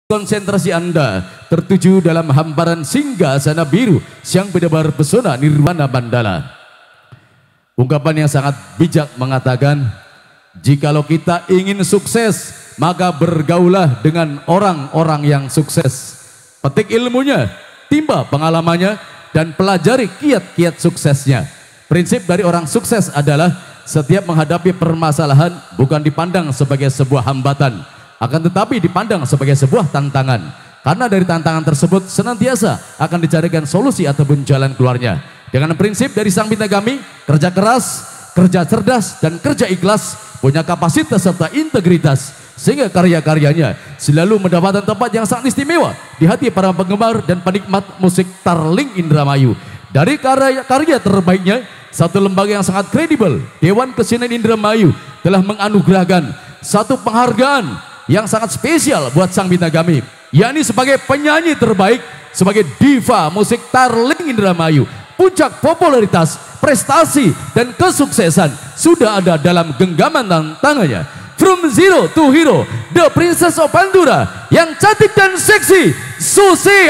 Konsentrasi Anda tertuju dalam hamparan singgasana biru yang berdebar pesona nirwana mandala. Ungkapan yang sangat bijak mengatakan, jikalau kita ingin sukses, maka bergaulah dengan orang-orang yang sukses. Petik ilmunya, timba pengalamannya, dan pelajari kiat-kiat suksesnya. Prinsip dari orang sukses adalah setiap menghadapi permasalahan bukan dipandang sebagai sebuah hambatan, akan tetapi dipandang sebagai sebuah tantangan. Karena dari tantangan tersebut senantiasa akan dicarikan solusi ataupun jalan keluarnya. Dengan prinsip dari Sang Bintang kami, kerja keras, kerja cerdas, dan kerja ikhlas, punya kapasitas serta integritas, sehingga karya-karyanya selalu mendapatkan tempat yang sangat istimewa di hati para penggemar dan penikmat musik Tarling Indramayu. Dari karya-karya terbaiknya, satu lembaga yang sangat kredibel, Dewan Kesenian Indramayu, telah menganugerahkan satu penghargaan yang sangat spesial buat Sang Bintang kami, yakni sebagai penyanyi terbaik, sebagai diva musik Tarling Indramayu. Puncak popularitas, prestasi, dan kesuksesan sudah ada dalam genggaman tangannya. From zero to hero, the Princess of Pandura yang cantik dan seksi, Susi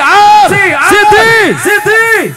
Siti.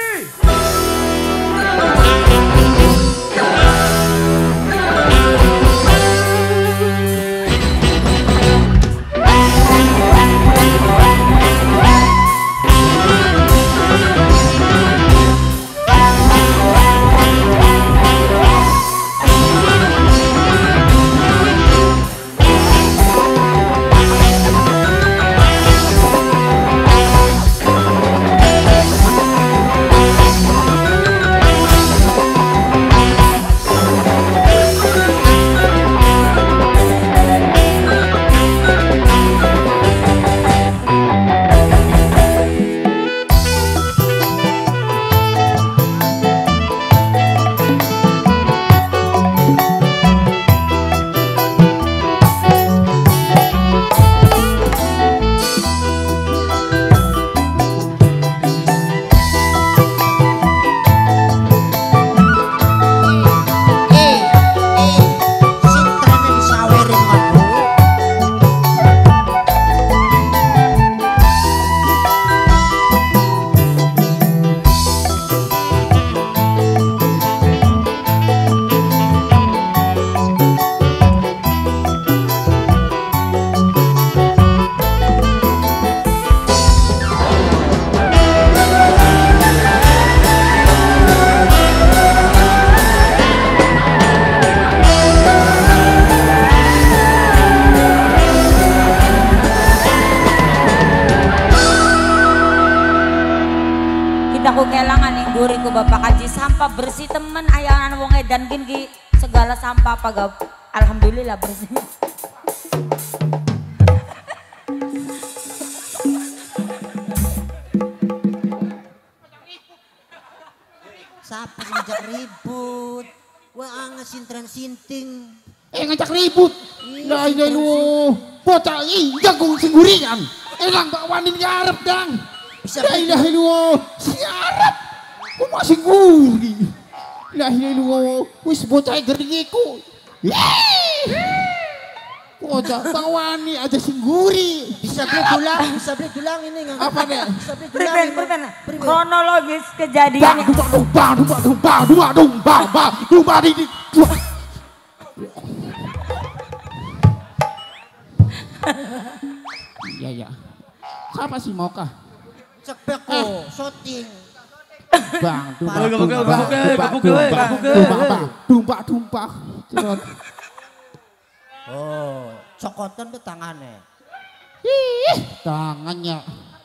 Aku kelangan yang guriku bapak kaji sampah bersih temen ayanan wong edan gini segala sampah pagab alhamdulillah bersih. Siapa ngajak ribut? Wah ngasintran sinting. Ngajak ribut. Lah lu bocah jagung singgurian. Elang bakwanin ngarep dang. La ilaha illallah, siarap, ku masih guri. La ilaha illallah, wis bocah geringiku. Bocah bawani aja singguri. Bisa beli dulang ini nggak? Apa nih? Priben. Kronologis kejadian. Dumpa di. Iya. Siapa sih Moka? Cepeko, shooting. Bang, tumpah. Oh, cokotan tuh tangannya. Tangannya.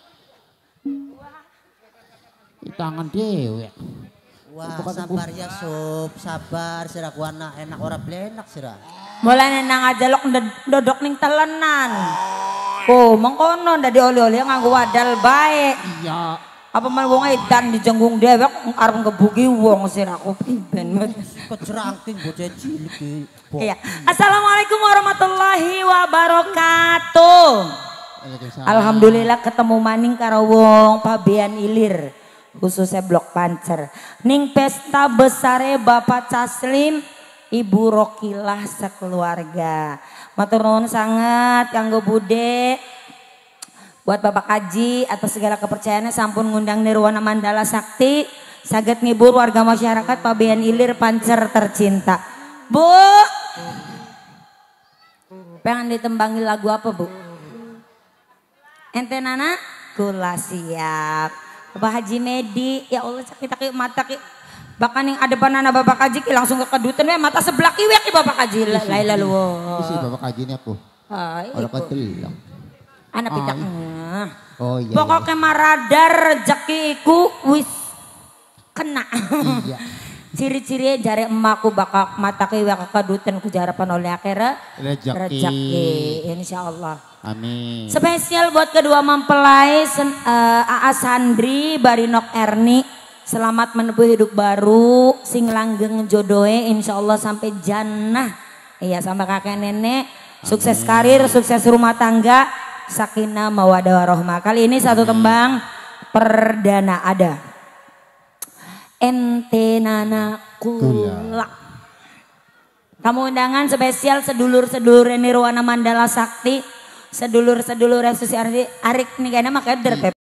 Tangan dewe. Wah, sabar ya sob, sabar sirah kuana enak ora blenak sirah. Mulai nang ajalok dodok ning telenan. Oh, mengkono ndak dioli-oli nganggo wadal baik. Iya. Apa man wong edan dijenggung dewek arep ngebuki wong siraku ben. Kejerangking bocah cilik iki. Iya. Assalamualaikum warahmatullahi wabarakatuh. Alhamdulillah ketemu maning karo wong Pabean Ilir. Khususnya Blok Pancer. Ning pesta besare Bapak Caslim, Ibu Rokilah sekeluarga. Matur nuwun sangat kanggo Bude. Buat Bapak Kaji atas segala kepercayaannya sampun ngundang Nirwana Mandala Sakti. Saged ngibur warga masyarakat Pabean Ilir Pancer tercinta. Bu, pengen ditembangi lagu apa Bu? Ente Nana? Kula siap. Bapak Haji Medi, ya Allah sakit mata ki. Bahkan yang ada panana Bapak Haji ki langsung kekedutan we mata sebelah kiwek ki Bapak Haji. Laila lu. Isi Bapak Haji ini aku. Orang katelang. Anak pidak. Oh iya. Pokoknya maradar rezekiku wis kena. Iya. Ciri-ciri jari emakku bakal mata kiwek kekedutan ku jarapan oleh akhirnya rezeki. Insyaallah. Amin. Spesial buat kedua mempelai Aa Sandri Barinok Erni. Selamat menempuh hidup baru, sing langgeng jodohe insyaallah sampai jannah. Iya sampai kakek nenek, sukses karir, sukses rumah tangga, sakinah mawaddah warahmah. Kali ini satu tembang perdana ada. Ente Nana Kula. Tamu undangan spesial sedulur-sedulur Nirwana Mandala Sakti, sedulur-sedulur Susi Arik nih kayaknya makanya